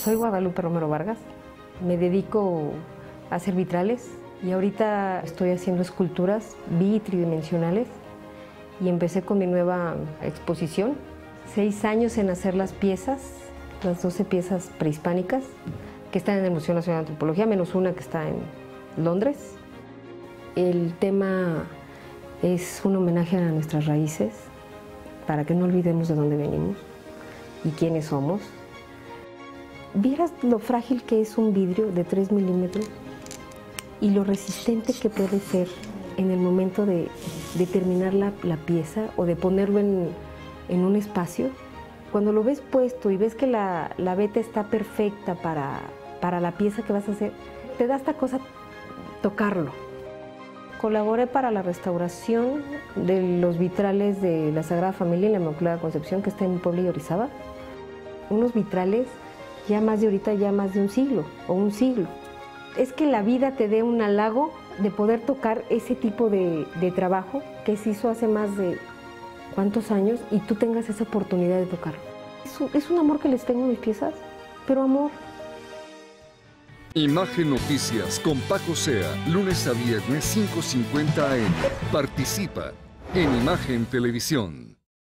Soy Guadalupe Romero Vargas, me dedico a hacer vitrales y ahorita estoy haciendo esculturas bitridimensionales y empecé con mi nueva exposición. 6 años en hacer las piezas, las 12 piezas prehispánicas que están en el Museo Nacional de Antropología, menos una que está en Londres. El tema es un homenaje a nuestras raíces, para que no olvidemos de dónde venimos y quiénes somos. Vieras lo frágil que es un vidrio de 3 milímetros y lo resistente que puede ser en el momento de terminar la pieza o de ponerlo en un espacio. Cuando lo ves puesto y ves que la veta está perfecta para la pieza que vas a hacer, te da esta cosa tocarlo. Colaboré para la restauración de los vitrales de la Sagrada Familia y la Inmaculada Concepción, que está en Puebla y Orizaba. Unos vitrales ya más de un siglo o un siglo. Es que la vida te dé un halago de poder tocar ese tipo de trabajo que se hizo hace más de ¿cuántos años? Y tú tengas esa oportunidad de tocarlo. Es un amor que les tengo a mis piezas, pero amor. Imagen Noticias con Paco Sea, lunes a viernes 5:50 AM. Participa en Imagen Televisión.